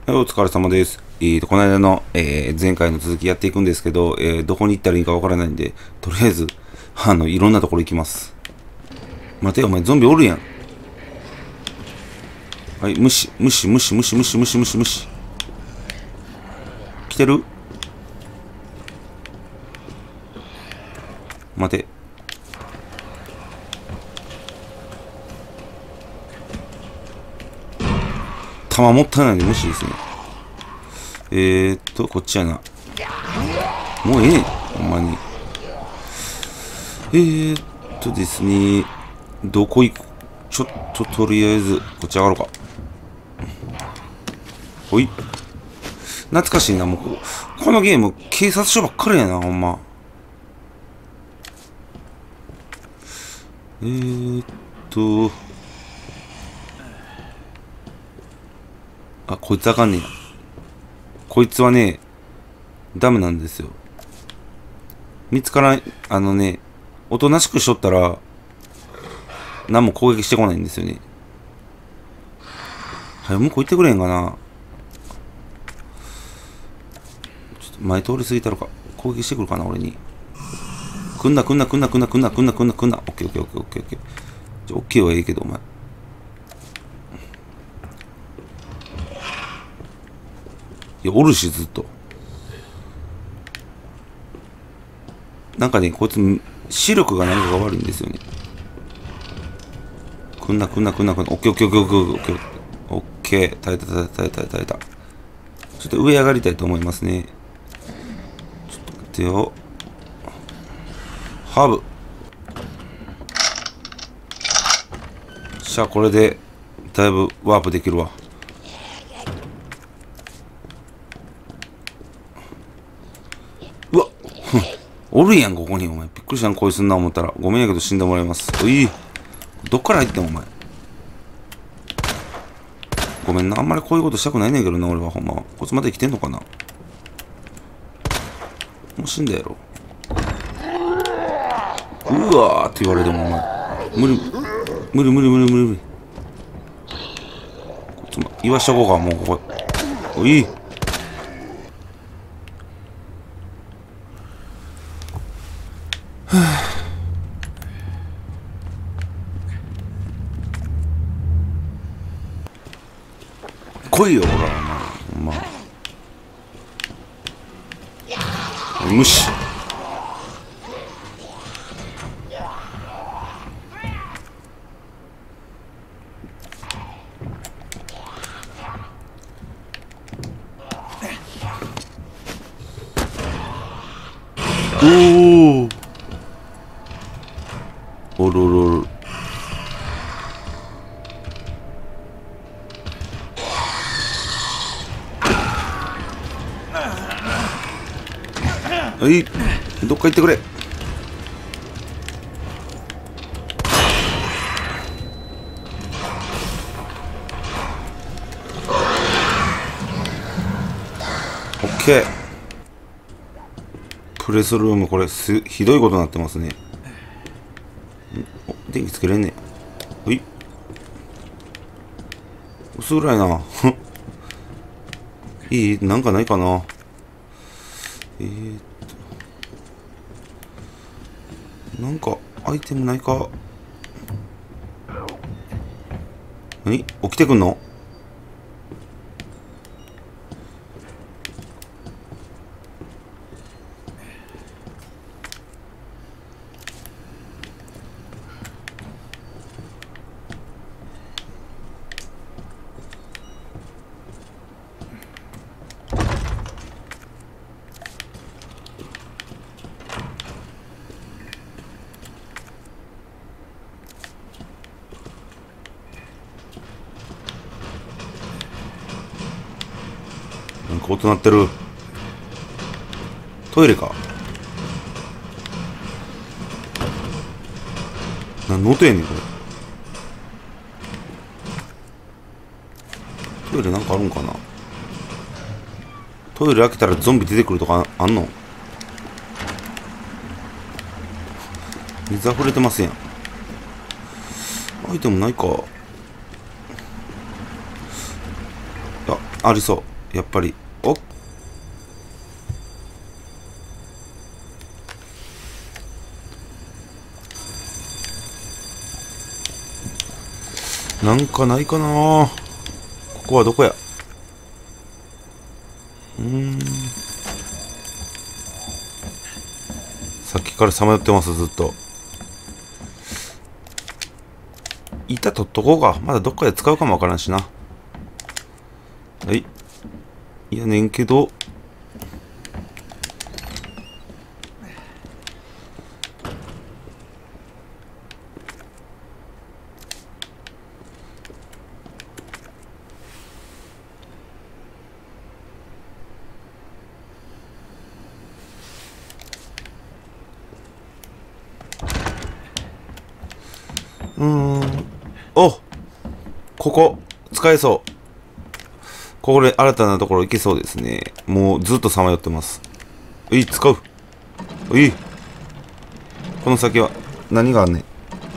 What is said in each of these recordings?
はい、お疲れ様です。この間の、前回の続きやっていくんですけど、どこに行ったらいいかわからないんで、とりあえず、いろんなところ行きます。待てよ、お前ゾンビおるやん。はい、無視。来てる？待て。弾もったいないんで無視ですね。こっちやな。もうええ、ほんまに。ですね、どこ行く？ちょっととりあえず、こっち上がろうか。ほい。懐かしいな、もう。このゲーム、警察署ばっかりやな、ほんま。あ、こいつあかんねや。こいつはね、ダメなんですよ。見つからん、おとなしくしとったら、何も攻撃してこないんですよね。はい、向こう行ってくれへんかな。ちょっと前通り過ぎたろか。攻撃してくるかな、俺に。来んな。オッケー。オッケーはええけど、お前。いや、おるし、ずっと。なんかね、こいつ、視力が何かが悪いんですよね。来んな。オッケー。オッケー。耐えた。ちょっと上上がりたいと思いますね。ちょっと待ってよ。ハーブ。さあ、これで、だいぶワープできるわ。うわっおるやん、ここに。お前。びっくりしたん、こいつんな思ったら。ごめんやけど死んでもらいます。どっから入ってん、お前。ごめんな。あんまりこういうことしたくないねんけどな、俺はほんまは。こいつまだ生きてんのかな？もう死んだやろ。うわーって言われても、お前。無理。こいつも、言わしとこうか、もうここ。来いよ、ほら、お前。無視。おる。どっか行ってくれ。オッケー。プレスルーム、これひどいことになってますね。電気つけれんねえ。薄暗いな。なんかないかな。なんかアイテムないか。起きてくんの？なんか音鳴ってる。トイレか。何の音やねん、これ。トイレなんかあるんかな。トイレ開けたらゾンビ出てくるとかあんの？水溢れてますやん。アイテムないか。ありそう。 やっぱり。おっ、なんかないかな。ここはどこや。さっきからさまよってます、ずっと。板取っとこうか。まだどっかで使うかもわからんしな。はい。いやねんけど。お、ここ、使えそう。これ、新たなところ行けそうですね。もうずっとさまよってます。使う。この先は何があんねん。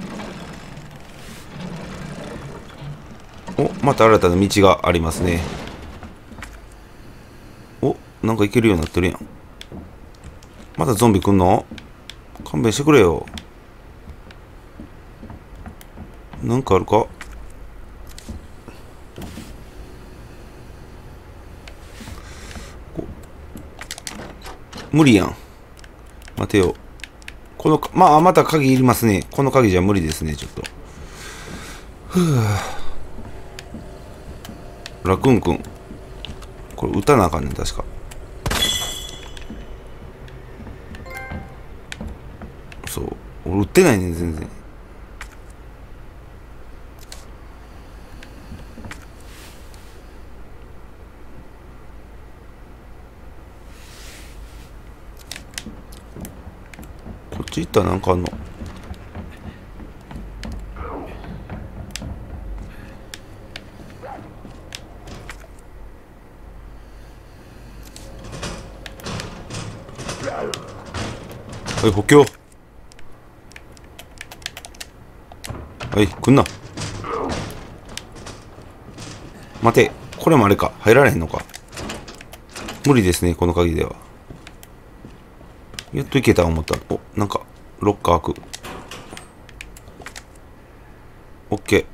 お、また新たな道がありますね。お、なんか行けるようになってるやん。またゾンビ来んの？勘弁してくれよ。なんかあるか？無理やん。待てよ。この、また鍵いりますね。この鍵じゃ無理ですね、ちょっと。ラクーンくん。これ撃たなあかんねん、確か。そう。俺撃ってないねん、全然。こっち行ったらなんかあんの？はい、補強。はい、来んな。待て、これもあれか。入られへんのか。無理ですね、この鍵では。やっといけた思ったら。お、なんか、ロッカー開く。オッケ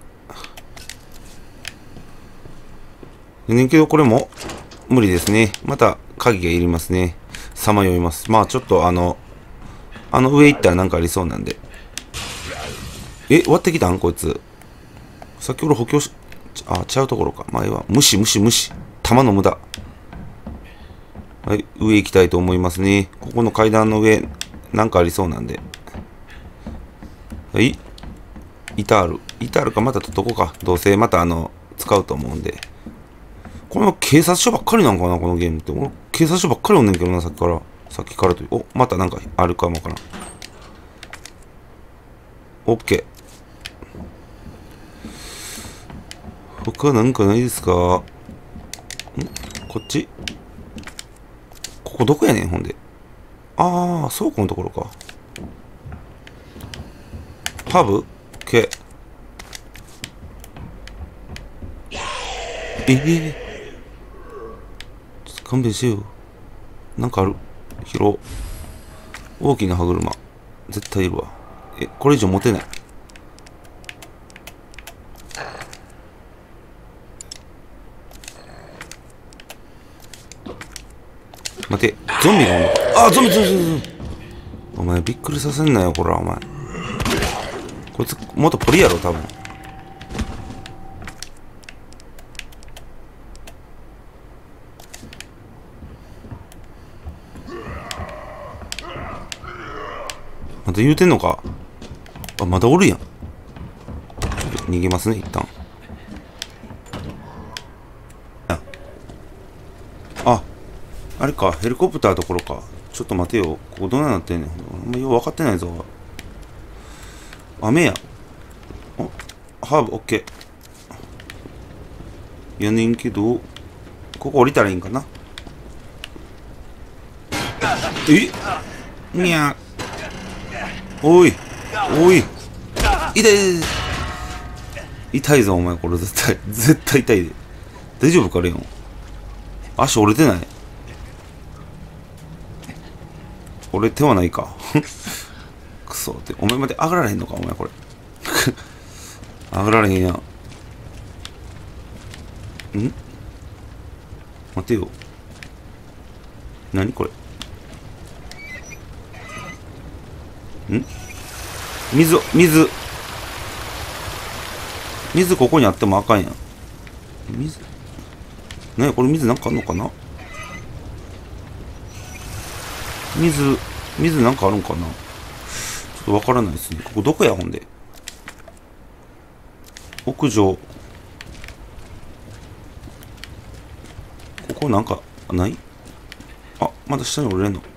ー。ねんけど、これも、無理ですね。また、鍵がいりますね。さまよいます。まあ、ちょっと上行ったらなんかありそうなんで。割ってきたんこいつ。先ほど補強し、ちゃうところか。前は、無視。弾の無駄。はい、上行きたいと思いますね。ここの階段の上、なんかありそうなんで。はい。イタールかまた取っとこうか。どうせまた使うと思うんで。この警察署ばっかりなんかな、このゲームって。俺、警察署ばっかりおんねんけどな、さっきからという。お、またなんかあるかもわからん。オッケー。他なんかないですか？こっち？ここどこやねん、ほんで。倉庫のところか。ハーブ？系。ちょっと勘弁してよ。なんかある。拾う。大きな歯車。絶対いるわ。これ以上持てない。待て、ゾンビがおんのか。ゾンビ。お前びっくりさせんなよ、こら、お前。こいつ、元ポリやろ、多分。まだ言うてんのか。まだおるやん。逃げますね、一旦。あれか、ヘリコプターところか。ちょっと待てよ。ここどんななってんねん。あんまよう分かってないぞ。雨や。ハーブ、オッケー。やねんけど、ここ降りたらいいんかな。にゃおい。痛いぞ、お前、これ絶対痛いで。大丈夫か、レオン。 足折れてない？折れてはないか。くそって。お前まで上がられへんのか、お前これ。上がられへんやん。待てよ。何これ。水ここにあってもあかんやん。何やこれ、水なんかあんのかな。水なんかあるんかな。ちょっとわからないですね。ここどこや、ほんで。屋上。ここなんか、ない？あ、まだ下に降りれんの。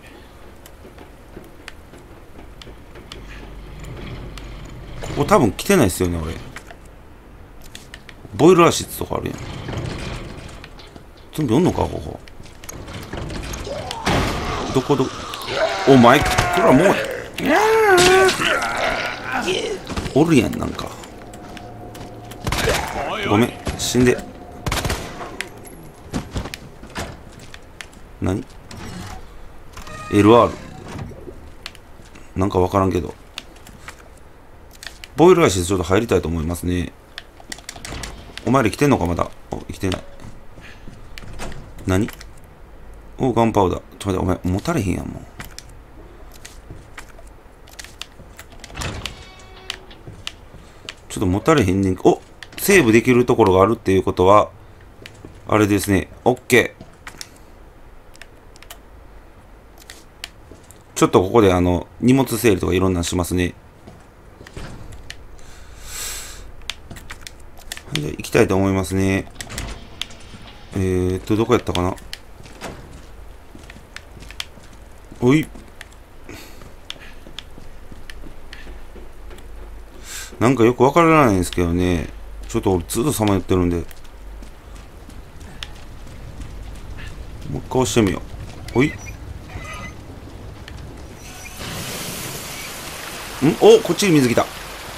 ここ多分来てないっすよね、俺。ボイラー室とかあるやん。ゾンビおんのか、ここ。お前、これはもう、おるやん、なんか。ごめん、死んで。何？ LR。なんかわからんけど。ボイルアイシスちょっと入りたいと思いますね。お前ら来てんのかまだ。お、来てない。何？お、ガンパウダー。ちょっと待って、お前持たれへんやん、もう。ちょっと持たれへんねん。お、セーブできるところがあるっていうことは、あれですね。オッケー。ちょっとここで荷物整理とかいろんなのしますね。じゃあ行きたいと思いますね。どこやったかな。おい。なんかよくわからないんですけどね。ちょっと俺ずっとさまよってるんで。もう一回押してみよう。おい。お、こっちに水来た。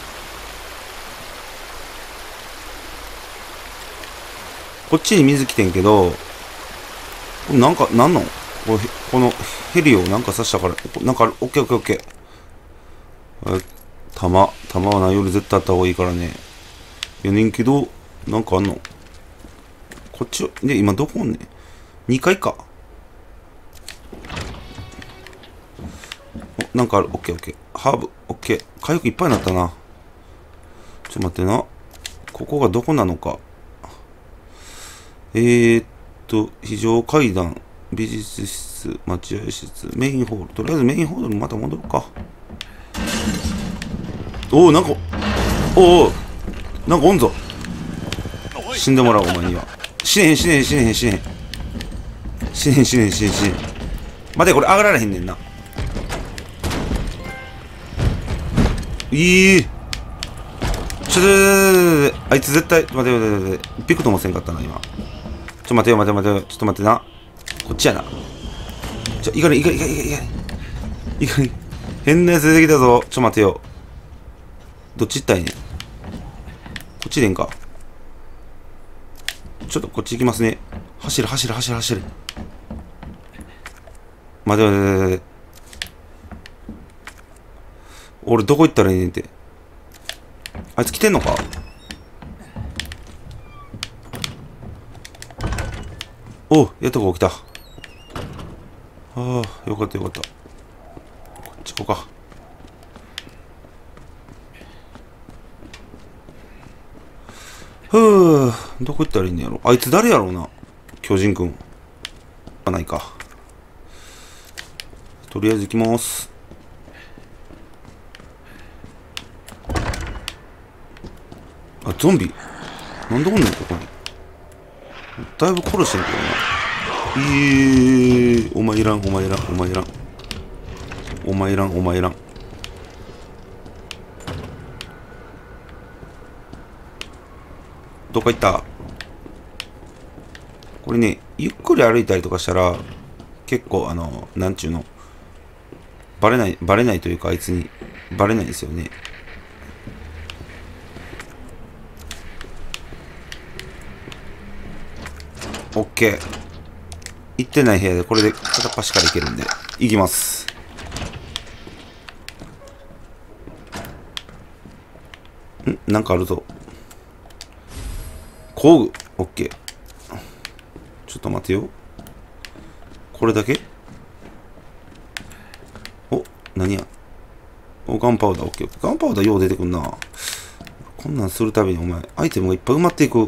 こっちに水来てんけど、なんか、なんのこのヘリをなんか刺したから、なんかある。オッケーオッケーオッケー。弾はないより絶対あった方がいいからね。いやねんけど、なんかあんの。こっちで、今どこおんねん。2階か。なんかある。オッケーオッケー。ハーブ。オッケー。回復いっぱいになったな。ちょっと待ってな。ここがどこなのか。非常階段、美術室、待合室、メインホール。とりあえずメインホールにまた戻るか。おお、なんか、おお、なんかおんぞ。死んでもらおう、お前には。死ねへん。待て、これ上がられへんねんな。あいつ絶対、待て。ビクともせんかったな、今。待てよ。ちょっと待ってな。こっちやな。いかない。変なやつ出てきたぞ。待てよ。どっち行ったんやねん。こっちでんか。ちょっとこっち行きますね。走る。待て。俺どこ行ったらいいねんって。あいつ来てんのか。おう、やっとこ来た。ああ、よかった。こっち行こうか。ふう、どこ行ったらいいんやろ。あいつ誰やろうな。巨人くん。ないか。とりあえず行きます。あ、ゾンビ。なんでおんねん、ここに。だいぶ殺してんけどな。お前いらん。どっか行った？これね、ゆっくり歩いたりとかしたら、結構なんちゅうの、バレないというか、あいつにバレないですよね。オッケー。 行ってない部屋でこれで片っ端から行けるんで、行きます。なんかあるぞ。工具。オッケー。ちょっと待てよ。これだけ？お、何や。お、ガンパウダー、オッケー。ガンパウダーよう出てくんな。こんなんするたびにお前、アイテムがいっぱい埋まっていく。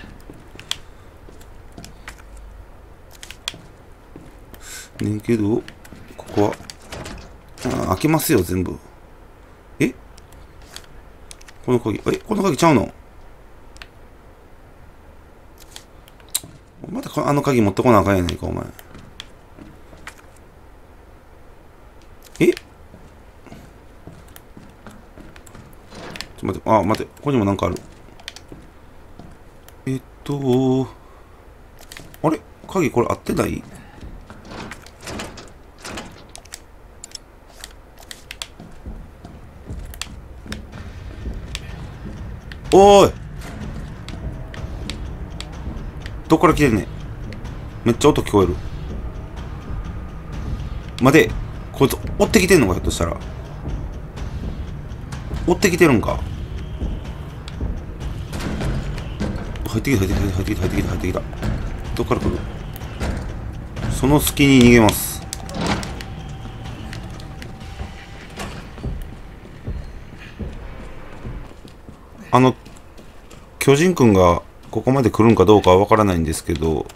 ねんけど、ここは、開けますよ、全部。え？この鍵、この鍵ちゃうの？またあの鍵持ってこなあかんやないか、お前。え？ちょ待って、待って、ここにもなんかある。あれ？鍵これ合ってない？おーい！どっから来てんねん。めっちゃ音聞こえる。待て、こいつ追ってきてんのか、ひょっとしたら。追ってきてるんか。入ってきた、入ってきた、入ってきた、入ってきた。どっから来る？その隙に逃げます。巨人くんがここまで来るんかどうかはわからないんですけど、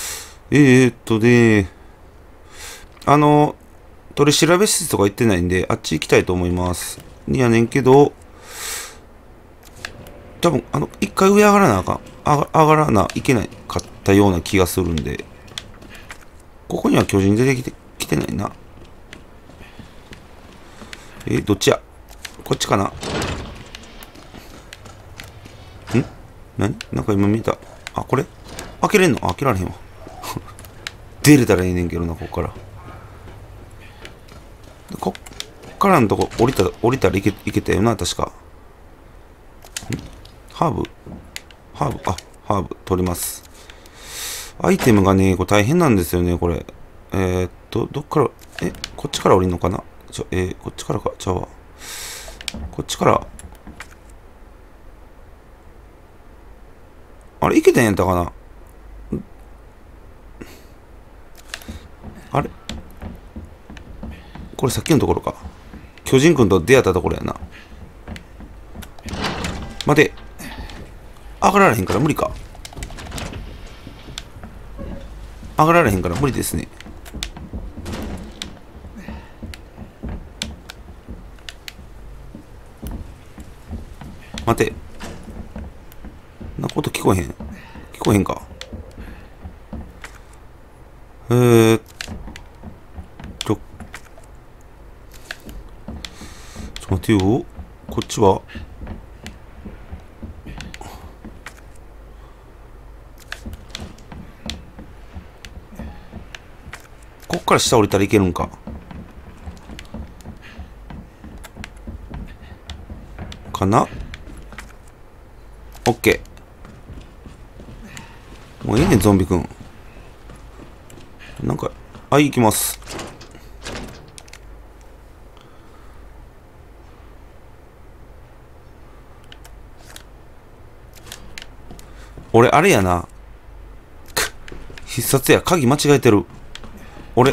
取り調べ室とか行ってないんで、あっち行きたいと思います。いやねんけど、多分、一回上上がらなあかん。上がらないけないかったような気がするんで、ここには巨人出てきてないな。どっちや？こっちかな？なんか今見た。これ開けれんの？開けられへんわ。出れたらいいねんけどな、こっから。こっからのとこ降りたらいけたよな、確か。ハーブ、ハーブ取ります。アイテムがね、これ大変なんですよね、これ。どっから、こっちから降りんのかな？こっちからか、ちゃうわ。こっちから、あれ、いけたんやったかな？あれ？これさっきのところか。巨人くんと出会ったところやな。待て。上がられへんから無理か。上がられへんから無理ですね。待て。なこと聞こえへん。聞こえへんか。ちょっと待てよ。こっちはこっから下降りたらいけるんか。かな？オッケー。もういいねん、ゾンビくん。なんか、行きます。俺、あれやな。必殺や。鍵間違えてる。俺、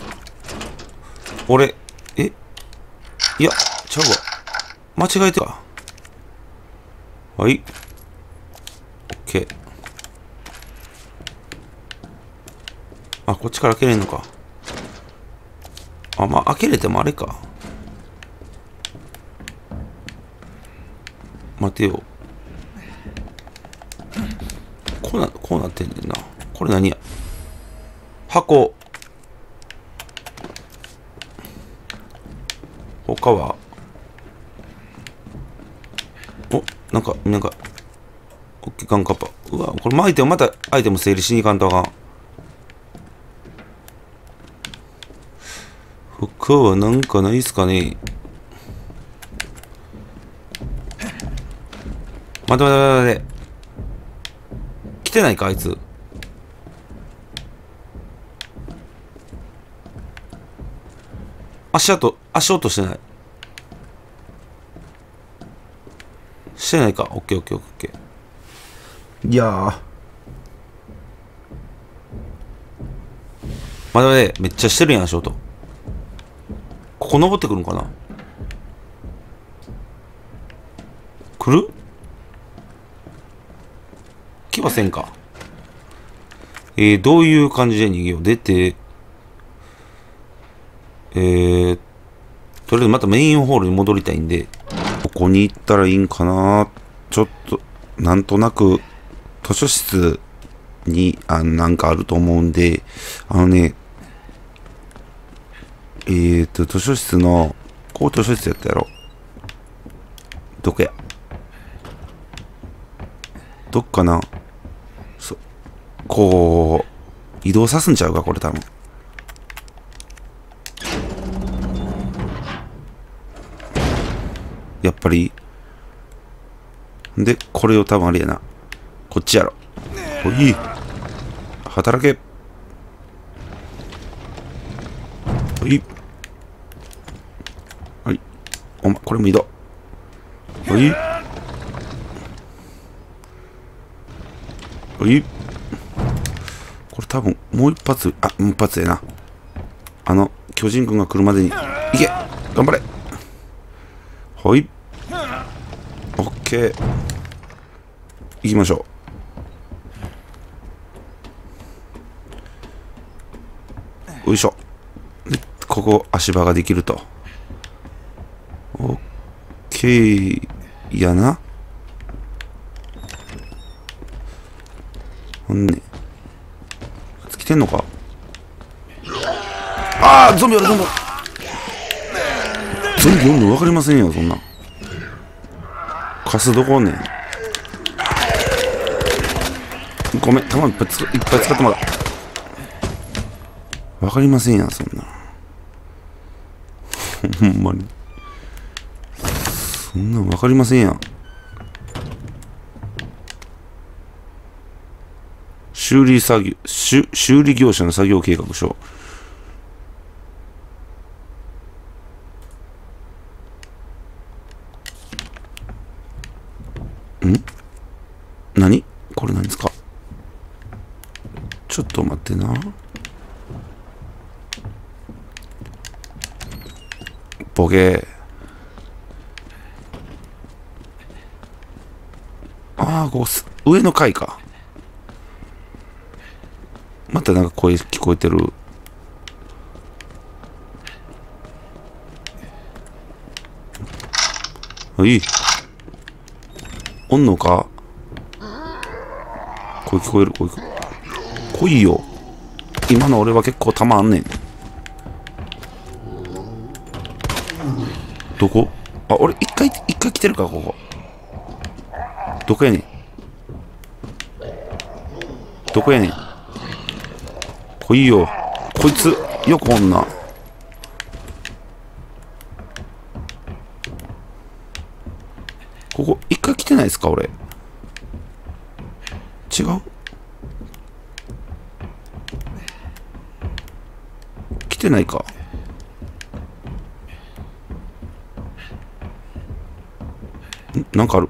いや、ちゃうわ。間違えてか。はい。オッケー。こっちから開けれんのか。開けれてもあれか。待てよ。こうなってんねんな。これ何や？箱。他はなんか、オッケー、ガンカッパ。うわ、これ巻いてもまたアイテム整理しに行かんとあかん。他はなんかないっすかね？待て。来てないか、あいつ。 足音してない。してないか。オッケーオッケーオッケー。いやー。まだね、めっちゃしてるやん、足音。ここ登ってくるんかな。来る？来ませんか。どういう感じで逃げよう。出て、とりあえずまたメインホールに戻りたいんで、ここに行ったらいいんかな。ちょっと、なんとなく、図書室に、なんかあると思うんで、図書室の、ここ図書室やったやろ。どこや。どっかな。こう、移動さすんちゃうか、これ多分。やっぱり。で、これを多分あれやな。こっちやろ。おい。働け。おい。はい。お前、これも移動。おい。おい。これ多分、もう一発やな。巨人軍が来るまでに。いけ！頑張れ！はい。オッケー。行きましょう。よいしょ。で、ここ、足場ができると。オッケー。やな。ほんね。来てんのか？ああ、ゾンビおる、ゾンビおんの分かりませんよ、そんな。カスどこおんねん。ごめん、弾いっぱい使ってもらう。分かりませんやん、そんな。ほんまに。そんなん分かりませんやん。修理業者の作業計画書。何これ何ですか？ちょっと待ってな。ボケ。ああ、ここ上の階か。またなんか声聞こえてる。はい。おんのか？声聞こえる、声来いよ。今の俺は結構弾あんねん。どこ？あ、俺一回来てるか、ここ。どこやねん。どこやねん。来いよ。こいつ、よくおんな。ここ、一回来てないですか、俺。違う？来てないか。なんかある。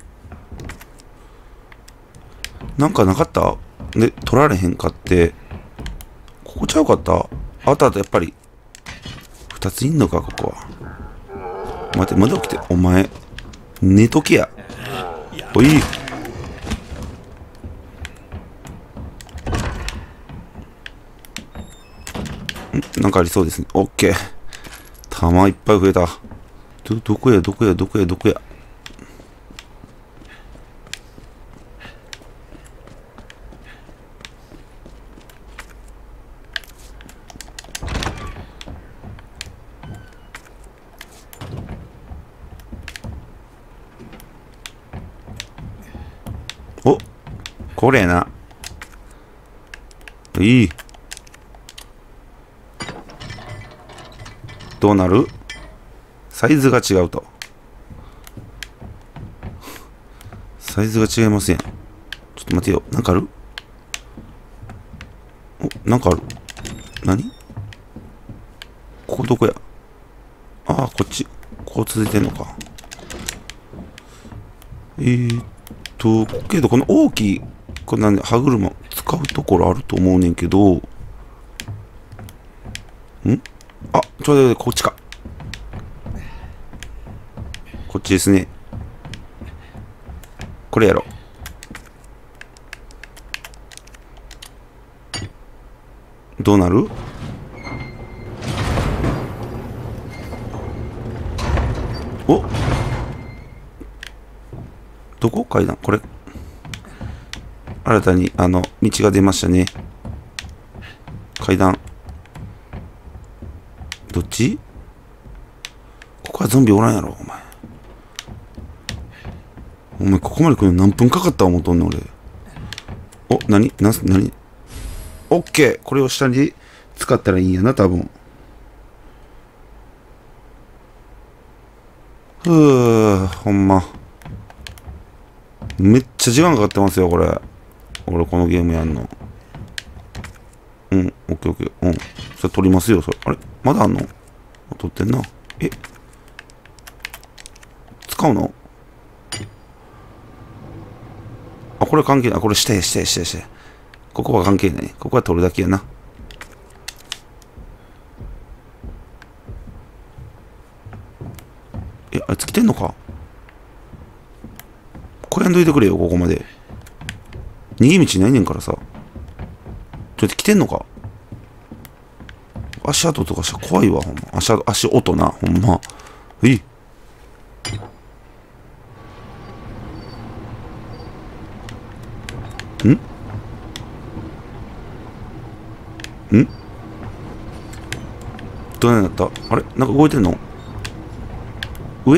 なんかなかった？で、取られへんかって、ここちゃうかった？あったやっぱり。二ついんのか、ここは。待て、まだ起きて。お前、寝とけや。おい。なんかありそうですね。オッケー。弾いっぱい増えた。どこや。お、これやな。いい。どうなる？サイズが違うと。サイズが違いますやん。ちょっと待てよ。なんかある？お、なんかある。何？ここどこや？ ああ、こっち、こう続いてんのか。けど、この大きい、これなんで、歯車使うところあると思うねんけど、あ、ちょうどこっちか。こっちですね。これやろ。どうなる？お、どこ？階段。これ。新たに、道が出ましたね。階段。どっち？ここはゾンビおらんやろ、お前。お前、ここまで来るの何分かかった思うとんねん、俺。お、なにオッケー。これを下に使ったらいいんやな、多分。ほんま。めっちゃ時間かかってますよ、これ。俺、このゲームやんの。オッケーオッケー。それ取りますよ、それ。あれまだあんの？取ってんな。使うの？あ、これ関係ない。これして。ここは関係ない。ここは取るだけやな。あいつ来てんのか？これやんどいてくれよ、ここまで。逃げ道ないねんからさ。ちょっと来てんのか？足跡とかしたら怖いわ、ほんま。足音な、ほんま。どうなった？あれなんか動いてんの？上？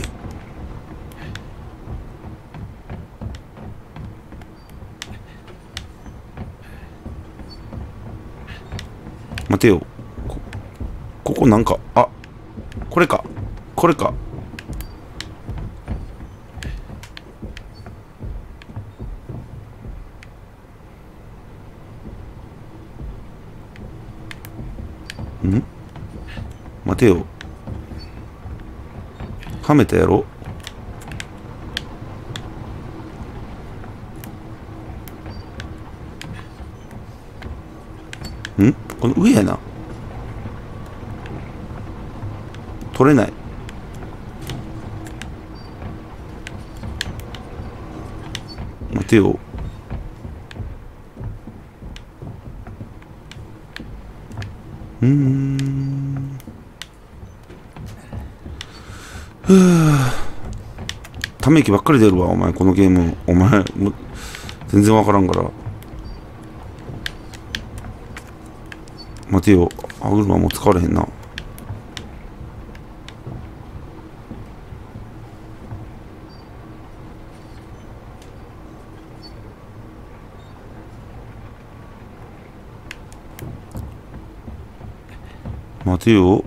待てよ。ここなんか、あ、これか。待てよ。はめたやろ？この上やな。取れない。待てよ。ため息ばっかり出るわ、お前、このゲーム。お前、もう全然わからんから。待てよ。歯車もう使われへんな。待てよ。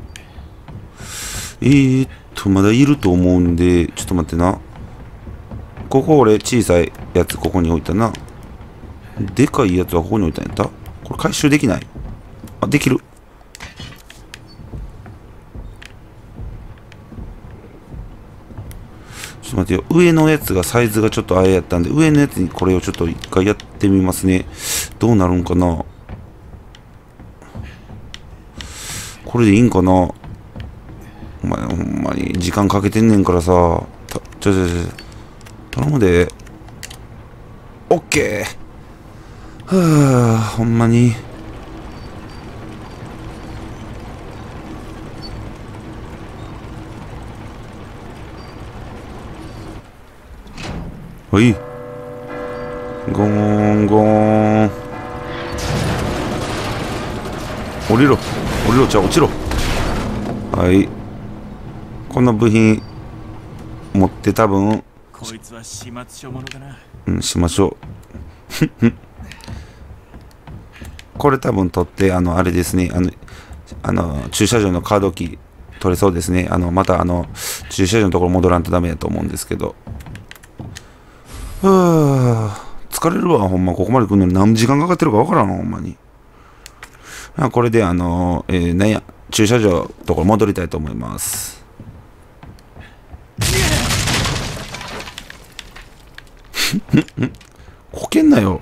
まだいると思うんで、ちょっと待ってな。ここ俺、小さいやつここに置いたな。でかいやつはここに置いたんやった？これ回収できない？あ、できる。ちょっと待ってよ。上のやつがサイズがちょっとあれやったんで、上のやつにこれをちょっと一回やってみますね。どうなるんかな？これでいいんかな？お前ほんまに時間かけてんねんからさ。頼むで。オッケー。はあ、ほんまに。はい。ゴーンゴーン。降りろ、落ちろ。はい。この部品持って多分。 こいつは始末書ものかな。しましょう。これ多分取って、あれですね。駐車場のカードキー取れそうですね。また駐車場のところ戻らんとダメやと思うんですけど。疲れるわ、ほんま。ここまで来るのに何時間かかってるかわからん、ほんまに。これで、なんや、駐車場のところ戻りたいと思います。 こけんなよ。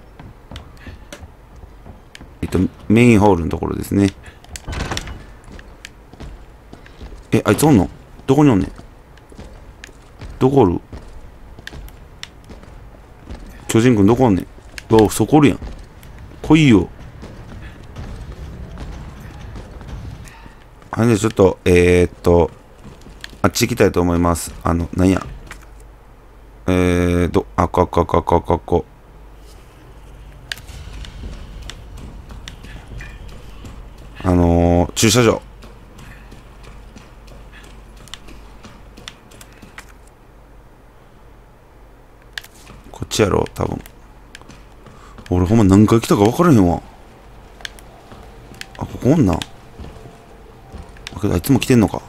メインホールのところですね。あいつおんの？どこにおんねん？どこおる？巨人くんどこおんねん？そこおるやん。来いよ。はい、ちょっと、あっち行きたいと思います。なんや。こ。駐車場。こっちやろ、多分。俺ほんま何回来たか分からへんわ。ここおんな。けどあいつも来てんのか。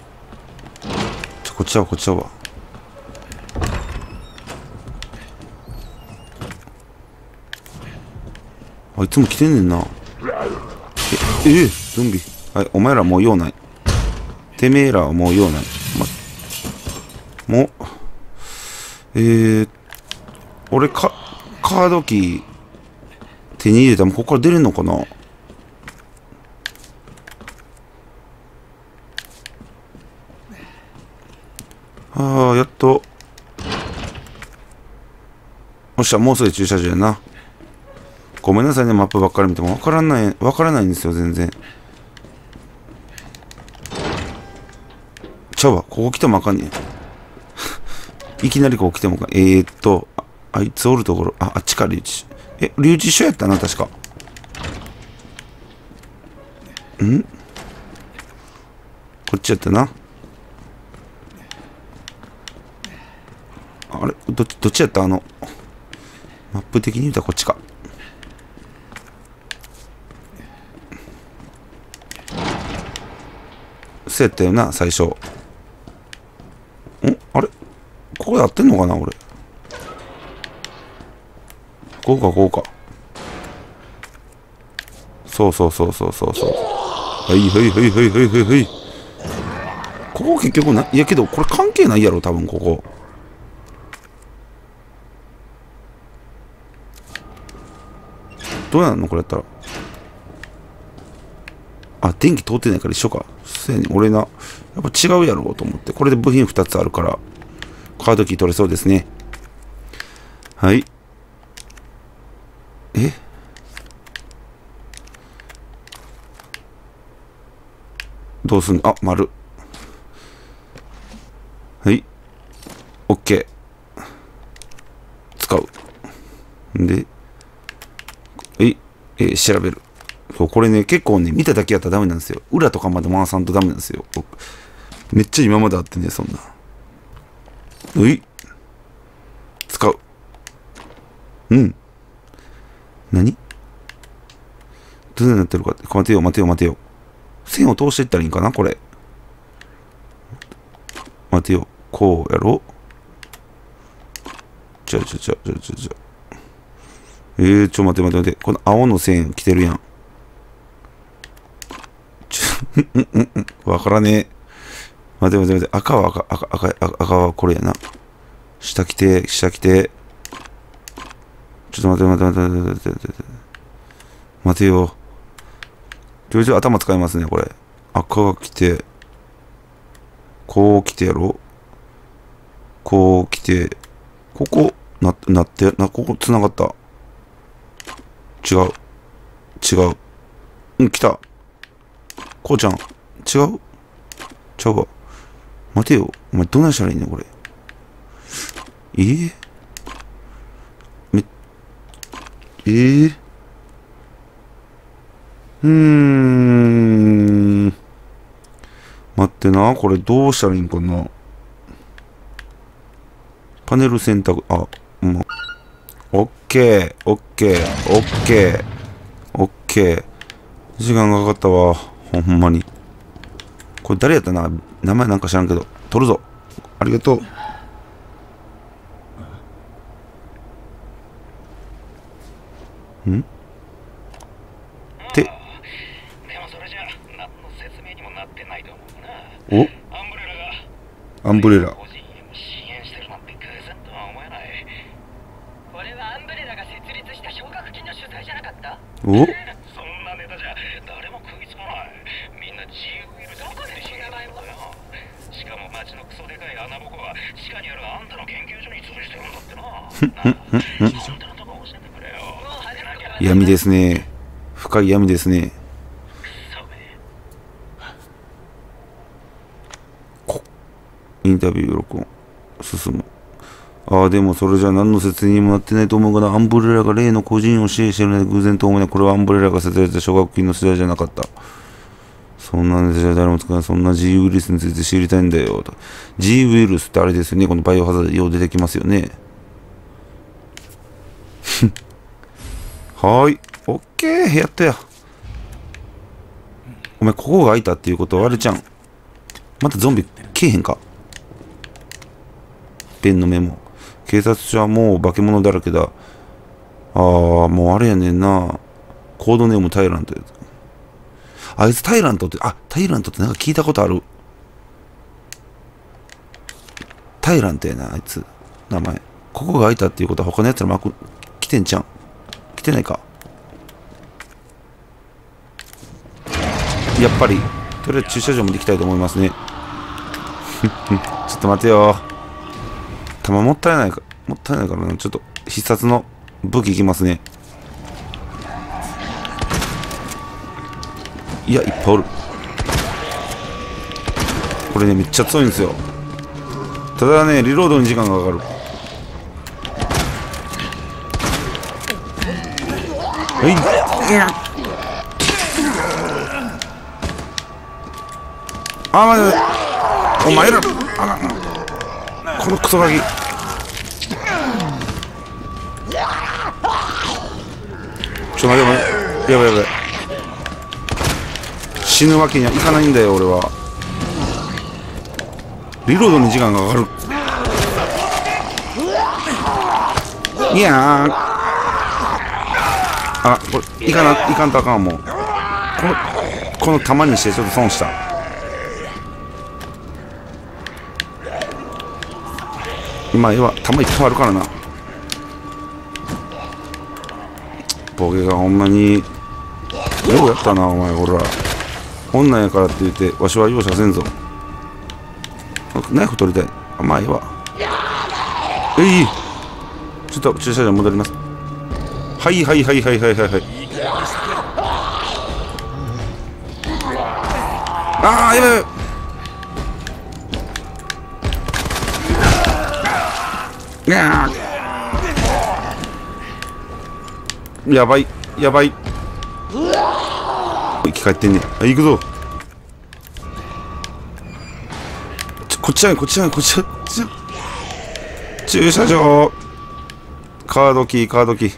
こっちだわ、こっちだわ。あいつも来てんねんな。ゾンビ。はい、お前らもう用ない。てめえらはもう用ない。もう、俺カードキー手に入れたらここから出れんのかな。やっと。おっしゃ、もうすぐ駐車場やな。ごめんなさいね、マップばっかり見てもわからないんですよ、全然。ちゃうわ、ここ来てもあかんねん。いきなりここ来てもあかん。あいつおるところ、あっちか、留置。留置所やったな、確か。こっちやったな。あれどっちやった？マップ的に言うたらこっちか。そうやったよな、最初。あれここで合ってんのかな、俺。こうか。そう。はい。ここ結局いやけど、これ関係ないやろ、多分ここ。どうやんのこれやったら。電気通ってないから一緒か。そうやねん、俺な。やっぱ違うやろうと思って。これで部品2つあるから、カードキー取れそうですね。はい。どうすんの？丸。はい。OK。使う。で、調べる。そう、これね、結構ね、見ただけやったらダメなんですよ。裏とかまで回さんとダメなんですよ。めっちゃ今まであってね、そんな。使う。何？どうなってるかって。待てよ。線を通していったらいいんかなこれ。待てよ。こうやろ？待て。この青の線来てるやん。わからねえ。待て。赤はこれやな。下来て。ちょっと待て。待てよ。ちょい頭使いますね、これ。赤が来て。こう来てやろ。こう来て。ここ、ここ繋がった。違う。来た。こうちゃん。違うちゃうわ。待てよ。お前どないしたらいいねん、これ。待ってな。これどうしたらいいんかな。パネル選択。もう。オッケー。時間がかかったわ。ほんまに。これ誰やったな。名前なんか知らんけど。取るぞ。ありがとう。 でもそれじゃ何の説明にもなってないと思うな。 アンブレラ。 個人への支援してるなんて偶然とは思えない。 お、 そんなネタじゃ誰も食いつかない。みんな自由ウイルスについて知らないんだよ。しかも町のクソでかい穴ぼこは地下にあるあんたの研究所に潰してるんだってな。あんたのとこ教えてくれよ。 闇ですね。深い闇ですね。インタビュー録音進む。ああ、でもそれじゃ何の説明にもなってないと思うがな。アンブレラが例の個人を支援しているので偶然と思うね。これはアンブレラが設定した奨学金の世代じゃなかった。そんなネタじゃ誰も使わない。そんな G ウイルスについて知りたいんだよと。G ウイルスってあれですよね。このバイオハザードよう出てきますよね。はーい。オッケー。やったや。お前、ここが開いたっていうことはあれちゃん。またゾンビ来えへんか。ペンのメモ。警察署はもう化け物だらけだ。ああ、もうあれやねんな。コードネームタイラントやつ。あいつタイラントって、タイラントってなんか聞いたことある。タイラントやな、あいつ。名前。ここが開いたっていうことは他のやつらマーク来てんちゃん。来てないか。やっぱり、とりあえず駐車場まで行きたいと思いますね。ちょっと待てよ。弾もったいないからな。ちょっと必殺の武器いきますね。いや、いっぱいおる。これね、めっちゃ強いんですよ。ただね、リロードに時間がかかる。はい。待て。お前ら、このクソガキ。待て。やばい。死ぬわけにはいかないんだよ、俺は。リロードに時間がかかる。いやー。これ、いかんとあかん、もう。この弾にしてちょっと損した。今、弾いっぱいあるからな。ボケがほんまに、よくやったな、お前、ほら。女やからって言って、わしは容赦せんぞ。ナイフ取りたい。まあ、ええわ。ちょっと駐車場戻ります。はい。やばい。やばい。生き返ってんね。行くぞ。こっちや。駐車場。カードキー。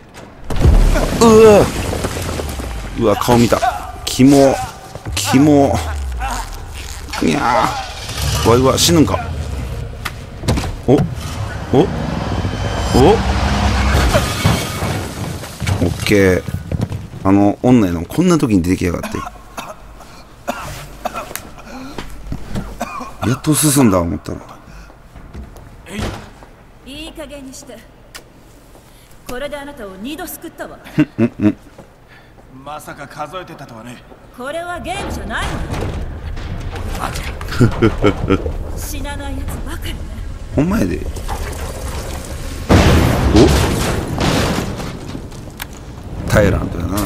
うわ、顔見た。キモ。いやー。わいは死ぬんか。おオッケー。女やのこんな時に出てきやがって。やっと進んだ思ったら。 いい加減にして。これであなたを2度救ったわ。 まさか数えてたとはね。 これはゲームじゃないの。死なないやつばかりね。 ほんまやで。タイラントやな。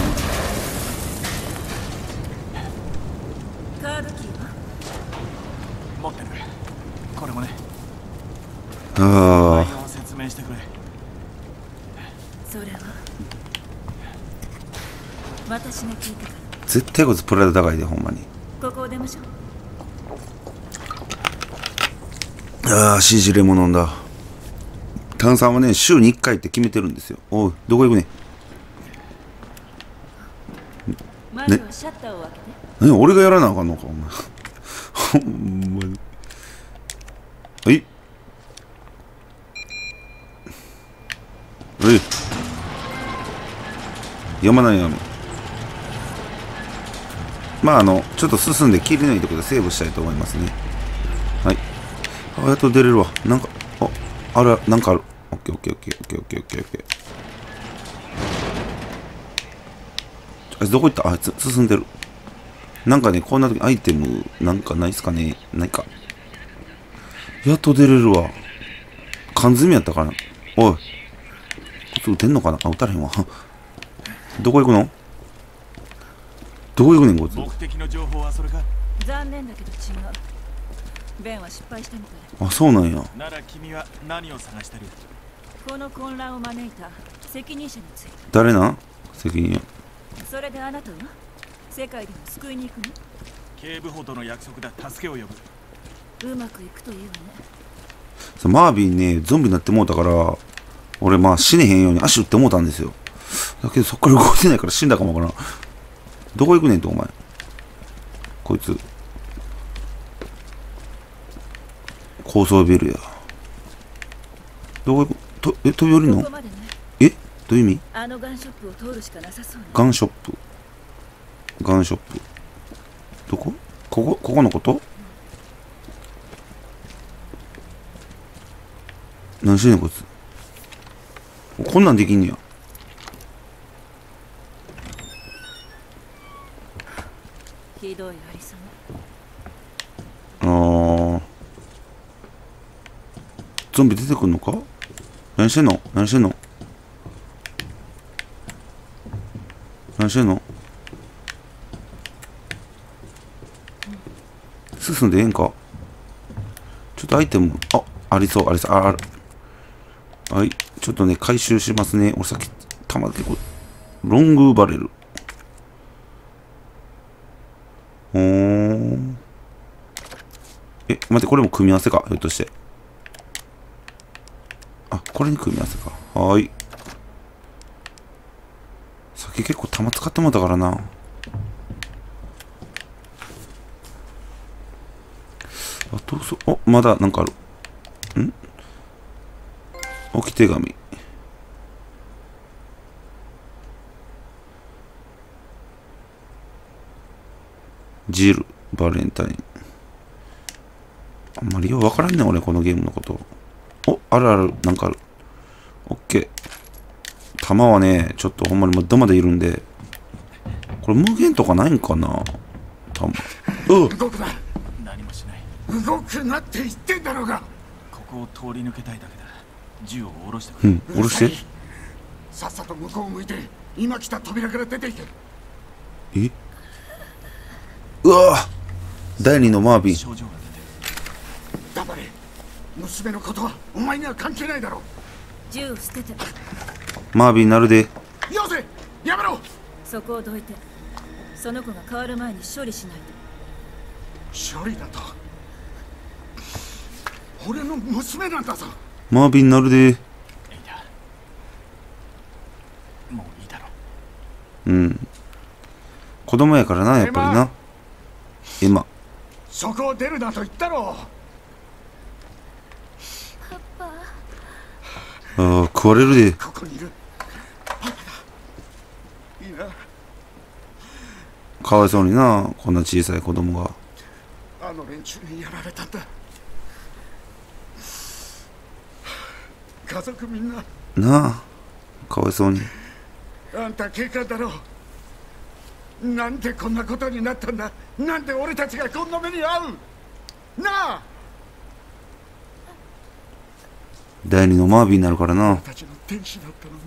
カードキーは持ってる。これもね。 あ内容を説明してくれ。 それは私が聞いたから。 絶対こいつプライド高いで、ほんまに。 ここを出ましょう。 シージレモン飲んだ。炭酸はね、週に1回って決めてるんですよ。おい、どこ行くね。 まずはシャッターを開けて。 俺がやらなあかんのか、お前。ほんまに。山なんやめ。まあちょっと進んで切り抜いてことでセーブしたいと思いますね。はい。やっと出れるわ。なんか、なんかある。オッケー。 いつどこ行った？あいつ進んでる。なんかね、こんな時アイテムなんかないっすかね？ないか。やっと出れるわ。缶詰やったかな。おい。こいつ撃てんのかな？あ、撃たれへんわ。どこ行くの？どこ行くねん、こいつ。 目的の情報はそれか。 残念だけど違う。ベンは失敗したみたい。 あ、そうなんや。 なら君は何を探してる？ この混乱を招いた責任者について。 誰なん？責任や。 それであなたは世界でも救いに行く警部補との約束だ。助けを呼ぶ。 の？うまくいくといいわね。 マービンね、ゾンビになってもうたから、俺まあ死ねへんように足打ってもうたんですよ。だけどそっから動いてないから死んだかもわからん。どこ行くねんと、お前。こいつ。高層ビルや。どこ行く？飛び降りるの？ ここまでね。 え？どういう意味？ あのガンショップを通るしかなさそうね。 ガンショップ。ガンショップ。どこ？ここのこと？何してんねんこいつ。こんなんできんねや。 ひどいありさゾンビ出てくんのか？何してんの？何してんの？何してんの？進んでええんか？ちょっとアイテム、ありそう、ありそう、ある。はい、ちょっとね、回収しますね。俺さっき、弾結構、ロングバレル。待って、これも組み合わせか、ひょっとして。あ、これに組み合わせか。はーい。さっき結構弾使ってもらったからな。あと、まだなんかある。置き手紙。ジル、バレンタイン。あんまりようわからんねん、俺、このゲームのこと。あるある、なんかある。オッケー。弾はね、ちょっとほんまにまだまだいるんで。これ無限とかないんかな？弾。 動くな。 何もしない。 動くなって言ってんだろうが。 ここを通り抜けたいだけだ。銃を下ろしてくれ。 下ろして。 さっさと向こうを向いて今来た扉から出ていけ。 うわぁ、第二のマービン。 症状が出てる。 黙れ。娘のことはお前には関係ないだろう。 銃を捨てて。 マービンなるで。 よせ、やめろ。 そこをどいて。その子が変わる前に処理しないと。 処理だと。俺の娘なんだぞ。 マービンなるで。 エイダ、もういいだろう。 子供やからな、やっぱりな。今。 そこを出るなと言ったろ。 食われるで。 ここにいる。いいな。 かわいそうにな、こんな小さい子供が。 あの連中にやられたんだ。家族みんな。 なあ、かわいそうに。 あんた警官だろう。なんでこんなことになったんだ。なんで俺たちがこんな目に遭う。なあ。 第二のマービンになるからな。 俺たちの天使だったのに。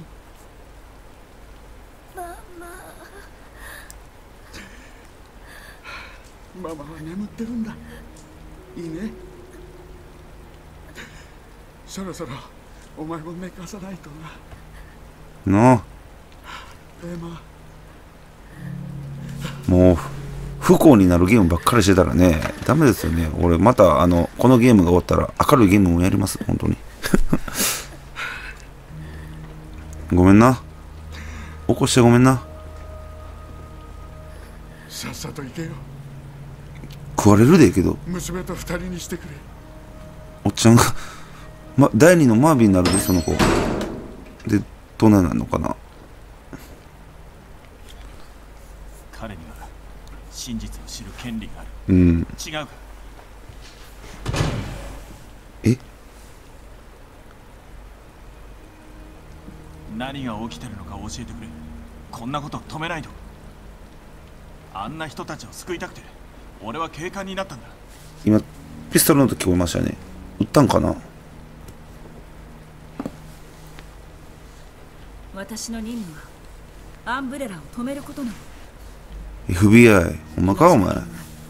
ママは眠ってるんだ。いいね。そろそろお前も寝かさないとな。 なあ。 エマ。 もう、不幸になるゲームばっかりしてたらね、ダメですよね。俺、また、このゲームが終わったら、明るいゲームもやります、本当に。ごめんな。起こしてごめんな。 さっさと行けよ。 食われるでけど。 娘と二人にしてくれ。 おっちゃんが、第二のマービンになるで、その子。で、どうなるのかな。 彼には真実を知る権利がある。違うか。 何が起きてるのか教えてくれ。こんなこと止めないと。 あんな人たちを救いたくて俺は警官になったんだ。 今ピストルの音聞こえましたね。撃ったんかな。 私の任務はアンブレラを止めることなの。 FBI ほんまかお前。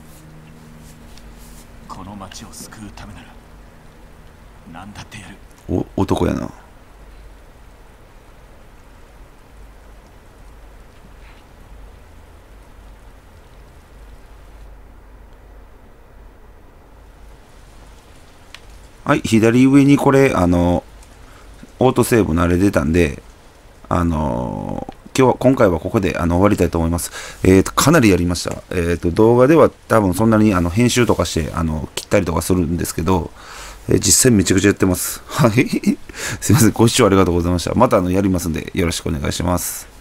この町を救うためなら何だってやる。 男やな。はい、左上にこれ、オートセーブのあれ出たんで、今回はここで終わりたいと思います。かなりやりました。動画では多分そんなに編集とかして切ったりとかするんですけど、実際めちゃくちゃやってます。はい。すいません。ご視聴ありがとうございました。またやりますんでよろしくお願いします。